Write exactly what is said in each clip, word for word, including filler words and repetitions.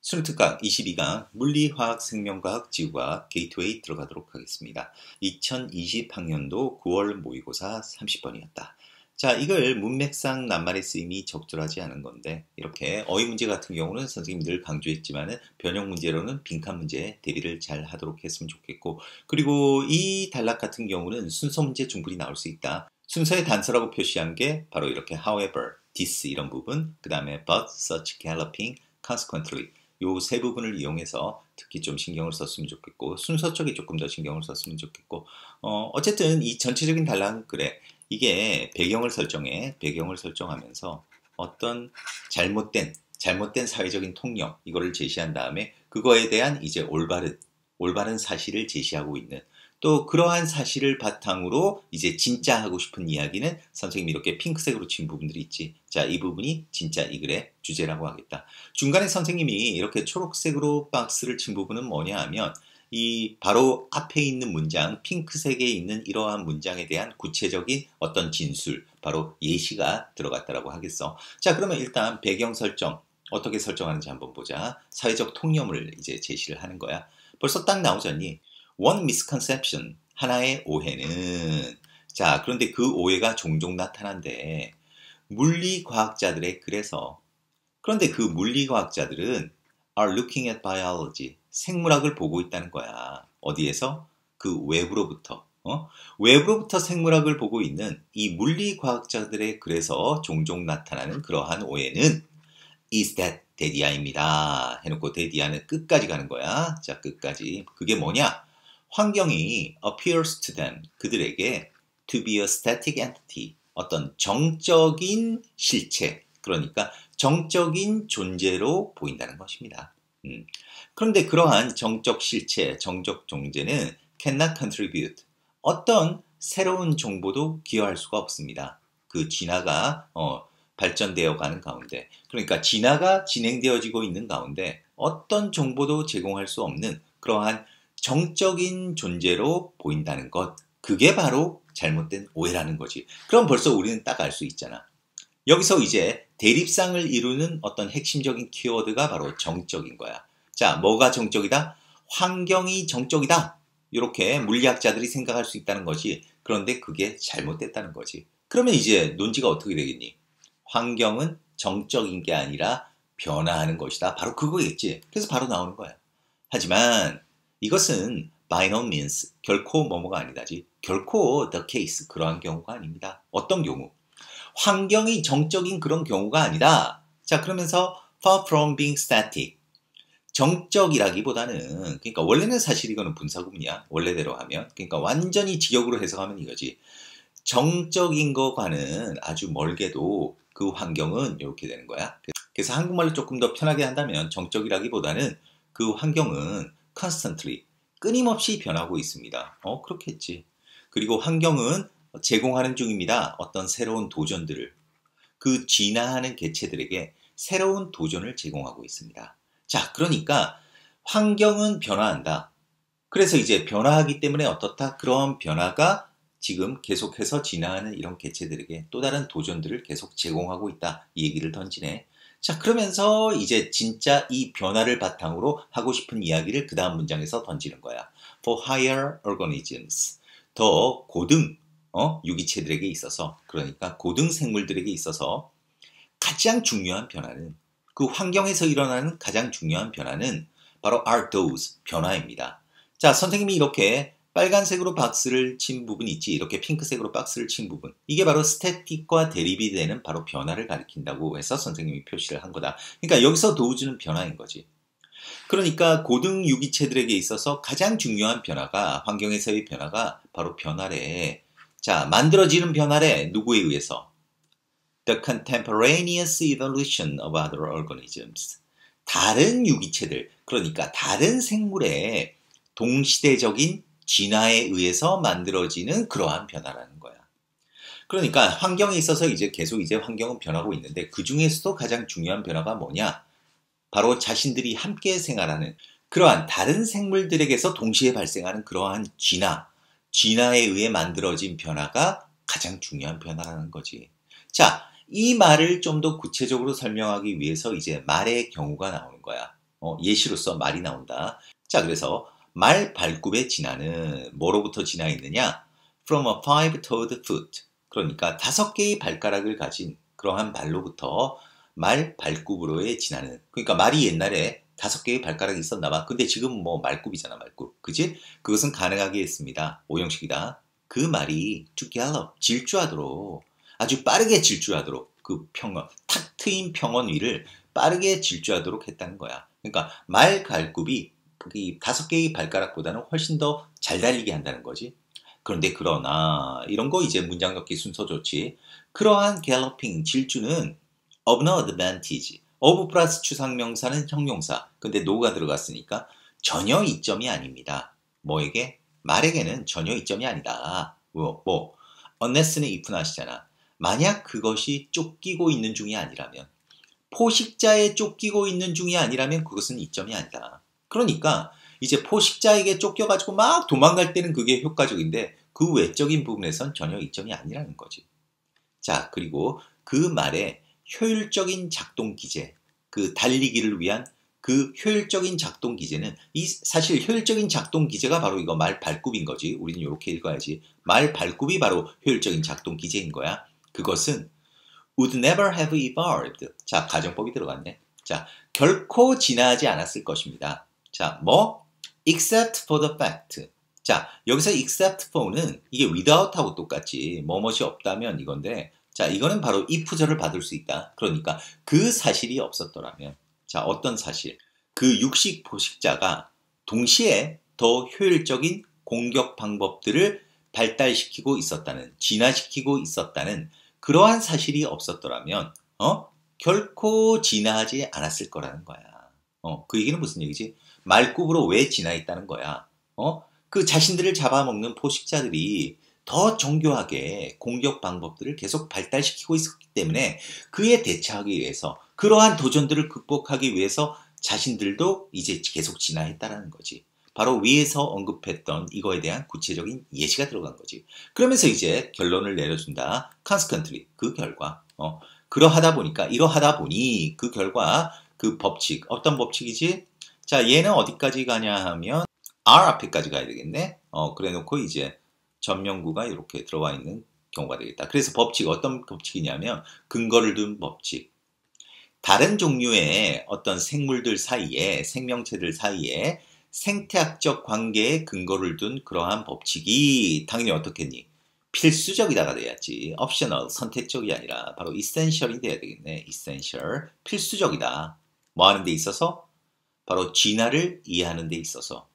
수능특강 이십이 강 물리화학, 생명과학, 지구과학 게이트웨이 들어가도록 하겠습니다. 이천이십 학년도 구월 모의고사 삼십 번이었다. 자, 이걸 문맥상 낱말의 쓰임이 적절하지 않은 건데 이렇게 어휘 문제 같은 경우는 선생님이 늘 강조했지만은 변형 문제로는 빈칸 문제 대비를 잘 하도록 했으면 좋겠고, 그리고 이 단락 같은 경우는 순서 문제 충분히 나올 수 있다. 순서의 단서라고 표시한 게 바로 이렇게 however, this 이런 부분, 그 다음에 but, such, galloping, consequently 요 세 부분을 이용해서 특히 좀 신경을 썼으면 좋겠고, 순서 쪽에 조금 더 신경을 썼으면 좋겠고, 어, 어쨌든 이 전체적인 단락은 그래. 이게 배경을 설정해. 배경을 설정하면서 어떤 잘못된, 잘못된 사회적인 통념, 이거를 제시한 다음에 그거에 대한 이제 올바른, 올바른 사실을 제시하고 있는, 또 그러한 사실을 바탕으로 이제 진짜 하고 싶은 이야기는 선생님이 이렇게 핑크색으로 친 부분들이 있지. 자, 이 부분이 진짜 이 글의 주제라고 하겠다. 중간에 선생님이 이렇게 초록색으로 박스를 친 부분은 뭐냐 하면 이 바로 앞에 있는 문장, 핑크색에 있는 이러한 문장에 대한 구체적인 어떤 진술, 바로 예시가 들어갔다라고 하겠어. 자, 그러면 일단 배경 설정 어떻게 설정하는지 한번 보자. 사회적 통념을 이제 제시를 하는 거야. 벌써 딱 나오잖니. One misconception, 하나의 오해는, 자, 그런데 그 오해가 종종 나타난대. 물리과학자들의 글에서. 그런데 그 물리과학자들은 are looking at biology, 생물학을 보고 있다는 거야. 어디에서? 그 외부로부터. 어? 외부로부터 생물학을 보고 있는 이 물리과학자들의 글에서 종종 나타나는 그러한 오해는 is that 데디아입니다. 해놓고 데디아는 끝까지 가는 거야. 자, 끝까지. 그게 뭐냐? 환경이 appears to them, 그들에게 to be a static entity, 어떤 정적인 실체, 그러니까 정적인 존재로 보인다는 것입니다. 음. 그런데 그러한 정적 실체, 정적 존재는 cannot contribute, 어떤 새로운 정보도 기여할 수가 없습니다. 그 진화가 어, 발전되어 가는 가운데, 그러니까 진화가 진행되어지고 있는 가운데 어떤 정보도 제공할 수 없는 그러한 정적인 존재로 보인다는 것, 그게 바로 잘못된 오해라는 거지. 그럼 벌써 우리는 딱 알 수 있잖아. 여기서 이제 대립상을 이루는 어떤 핵심적인 키워드가 바로 정적인 거야. 자, 뭐가 정적이다? 환경이 정적이다. 이렇게 물리학자들이 생각할 수 있다는 거지. 그런데 그게 잘못됐다는 거지. 그러면 이제 논지가 어떻게 되겠니? 환경은 정적인 게 아니라 변화하는 것이다. 바로 그거겠지. 그래서 바로 나오는 거야. 하지만 이것은 by no means, 결코 뭐뭐가 아니다지. 결코 the case, 그러한 경우가 아닙니다. 어떤 경우? 환경이 정적인 그런 경우가 아니다. 자, 그러면서 far from being static, 정적이라기보다는, 그러니까 원래는 사실 이거는 분사구문이야. 원래대로 하면. 그러니까 완전히 직역으로 해석하면 이거지. 정적인 것과는 아주 멀게도 그 환경은 이렇게 되는 거야. 그래서 한국말로 조금 더 편하게 한다면 정적이라기보다는 그 환경은 constantly, 끊임없이 변하고 있습니다. 어, 그렇겠지. 그리고 환경은 제공하는 중입니다. 어떤 새로운 도전들을. 그 진화하는 개체들에게 새로운 도전을 제공하고 있습니다. 자, 그러니까 환경은 변화한다. 그래서 이제 변화하기 때문에 어떻다? 그런 변화가 지금 계속해서 진화하는 이런 개체들에게 또 다른 도전들을 계속 제공하고 있다. 이 얘기를 던지네. 자, 그러면서 이제 진짜 이 변화를 바탕으로 하고 싶은 이야기를 그 다음 문장에서 던지는 거야. For higher organisms, 더 고등 어? 유기체들에게 있어서, 그러니까 고등 생물들에게 있어서 가장 중요한 변화는, 그 환경에서 일어나는 가장 중요한 변화는 바로 are those, 변화입니다. 자, 선생님이 이렇게 빨간색으로 박스를 친 부분이 있지. 이렇게 핑크색으로 박스를 친 부분. 이게 바로 스태틱과 대립이 되는 바로 변화를 가리킨다고 해서 선생님이 표시를 한 거다. 그러니까 여기서 도우주는 변화인 거지. 그러니까 고등 유기체들에게 있어서 가장 중요한 변화가, 환경에서의 변화가 바로 변화래. 자, 만들어지는 변화래. 누구에 의해서? The contemporaneous evolution of other organisms. 다른 유기체들, 그러니까 다른 생물의 동시대적인 진화에 의해서 만들어지는 그러한 변화라는 거야. 그러니까 환경에 있어서 이제 계속 이제 환경은 변하고 있는데 그 중에서도 가장 중요한 변화가 뭐냐? 바로 자신들이 함께 생활하는 그러한 다른 생물들에게서 동시에 발생하는 그러한 진화, 진화에 의해 만들어진 변화가 가장 중요한 변화라는 거지. 자, 이 말을 좀 더 구체적으로 설명하기 위해서 이제 말의 경우가 나오는 거야. 어, 예시로서 말이 나온다. 자, 그래서 말 발굽의 진화는 뭐로부터 진화했느냐? From a five-toed foot. 그러니까 다섯 개의 발가락을 가진 그러한 말로부터 말 발굽으로의 진화는. 그러니까 말이 옛날에 다섯 개의 발가락이 있었나 봐. 근데 지금 뭐 말굽이잖아, 말굽. 그지? 그것은 가능하게 했습니다. 오형식이다. 그 말이 to gallop, 질주하도록, 아주 빠르게 질주하도록, 그 평원, 탁 트인 평원 위를 빠르게 질주하도록 했다는 거야. 그러니까 말 발굽이 이 다섯 개의 발가락보다는 훨씬 더 잘 달리게 한다는 거지. 그런데 그러나 이런 거 이제 문장 넣기 순서 좋지. 그러한 galloping, 질주는 of no advantage. of 플러스 추상명사는 형용사. 근데 no가 들어갔으니까 전혀 이점이 아닙니다. 뭐에게? 말에게는 전혀 이점이 아니다. 뭐, 뭐 unless는 if는 하시잖아. 만약 그것이 쫓기고 있는 중이 아니라면, 포식자에 쫓기고 있는 중이 아니라면 그것은 이점이 아니다. 그러니까 이제 포식자에게 쫓겨가지고 막 도망갈 때는 그게 효과적인데 그 외적인 부분에선 전혀 이점이 아니라는 거지. 자, 그리고 그 말의 효율적인 작동 기제, 그 달리기를 위한 그 효율적인 작동 기제는 이 사실 효율적인 작동 기제가 바로 이거 말 발굽인 거지. 우리는 이렇게 읽어야지. 말 발굽이 바로 효율적인 작동 기제인 거야. 그것은 would never have evolved. 자, 가정법이 들어갔네. 자, 결코 진화하지 않았을 것입니다. 자, 뭐? except for the fact. 자, 여기서 except for는 이게 without하고 똑같지. 뭐뭇이 없다면 이건데, 자, 이거는 바로 if절을 받을 수 있다. 그러니까 그 사실이 없었더라면, 자, 어떤 사실? 그 육식 포식자가 동시에 더 효율적인 공격 방법들을 발달시키고 있었다는, 진화시키고 있었다는 그러한 사실이 없었더라면, 어? 결코 진화하지 않았을 거라는 거야. 어, 그 얘기는 무슨 얘기지? 말굽으로 왜 진화했다는 거야? 어? 그 자신들을 잡아먹는 포식자들이 더 정교하게 공격 방법들을 계속 발달시키고 있었기 때문에 그에 대처하기 위해서, 그러한 도전들을 극복하기 위해서 자신들도 이제 계속 진화했다라는 거지. 바로 위에서 언급했던 이거에 대한 구체적인 예시가 들어간 거지. 그러면서 이제 결론을 내려준다. consequently, 그 결과. 어, 그러하다 보니까, 이러하다 보니 그 결과, 그 법칙, 어떤 법칙이지? 자, 얘는 어디까지 가냐 하면 R 앞에까지 가야 되겠네. 어, 그래 놓고 이제 전명구가 이렇게 들어와 있는 경우가 되겠다. 그래서 법칙, 어떤 법칙이냐면 근거를 둔 법칙. 다른 종류의 어떤 생물들 사이에, 생명체들 사이에 생태학적 관계에 근거를 둔 그러한 법칙이 당연히 어떻겠니? 필수적이다가 돼야지. 옵셔널, 선택적이 아니라 바로 essential이 돼야 되겠네. essential, 필수적이다. 뭐 하는 데 있어서? 바로 진화를 이해하는 데 있어서.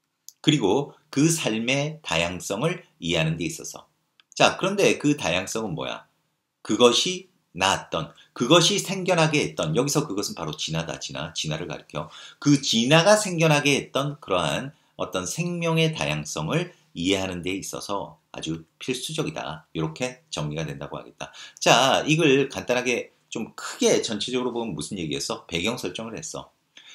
그리고 그 삶의 다양성을 이해하는 데 있어서. 자, 그런데 그 다양성은 뭐야? 그것이 나았던, 그것이 생겨나게 했던, 여기서 그것은 바로 진화다, 진화, 진화를 가리켜. 그 진화가 생겨나게 했던 그러한 어떤 생명의 다양성을 이해하는 데 있어서 아주 필수적이다. 이렇게 정리가 된다고 하겠다. 자, 이걸 간단하게 좀 크게 전체적으로 보면 무슨 얘기였어? 배경 설정을 했어.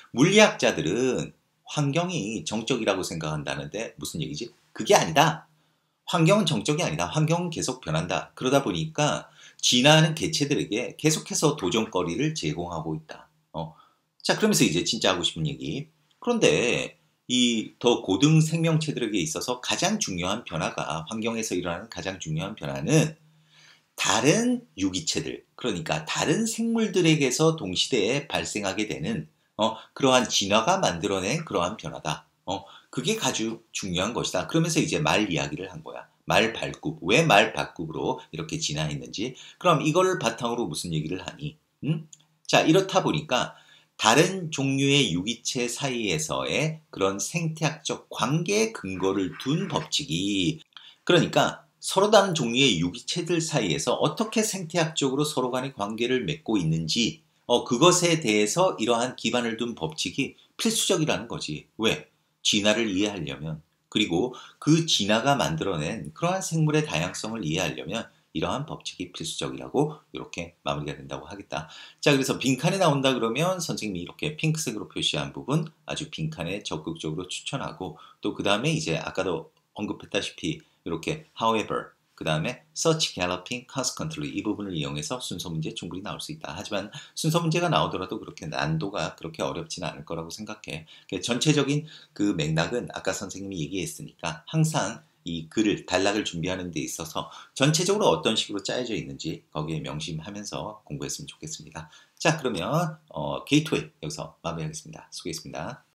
물리학자들은 환경이 정적이라고 생각한다는데 무슨 얘기지? 그게 아니다. 환경은 정적이 아니다. 환경은 계속 변한다. 그러다 보니까 진화하는 개체들에게 계속해서 도전거리를 제공하고 있다. 어. 자, 그러면서 이제 진짜 하고 싶은 얘기. 그런데 이 더 고등 생명체들에게 있어서 가장 중요한 변화가, 환경에서 일어나는 가장 중요한 변화는 다른 유기체들, 그러니까 다른 생물들에게서 동시대에 발생하게 되는 어, 그러한 진화가 만들어낸 그러한 변화다. 어, 그게 아주 중요한 것이다. 그러면서 이제 말 이야기를 한 거야. 말 발굽. 왜 말 발굽으로 이렇게 진화했는지. 그럼 이거를 바탕으로 무슨 얘기를 하니? 음? 자, 이렇다 보니까 다른 종류의 유기체 사이에서의 그런 생태학적 관계의 근거를 둔 법칙이, 그러니까 서로 다른 종류의 유기체들 사이에서 어떻게 생태학적으로 서로 간의 관계를 맺고 있는지, 어, 그것에 대해서 이러한 기반을 둔 법칙이 필수적이라는 거지. 왜? 진화를 이해하려면, 그리고 그 진화가 만들어낸 그러한 생물의 다양성을 이해하려면 이러한 법칙이 필수적이라고 이렇게 마무리가 된다고 하겠다. 자, 그래서 빈칸에 나온다 그러면 선생님이 이렇게 핑크색으로 표시한 부분 아주 빈칸에 적극적으로 추천하고, 또 그 다음에 이제 아까도 언급했다시피 이렇게 however, 그 다음에 search, galloping, consequently 이 부분을 이용해서 순서 문제 충분히 나올 수 있다. 하지만 순서 문제가 나오더라도 그렇게 난도가 그렇게 어렵지는 않을 거라고 생각해. 전체적인 그 맥락은 아까 선생님이 얘기했으니까 항상 이 글을, 단락을 준비하는 데 있어서 전체적으로 어떤 식으로 짜여져 있는지 거기에 명심하면서 공부했으면 좋겠습니다. 자, 그러면 어, 게이트웨이 여기서 마무리하겠습니다. 수고했습니다.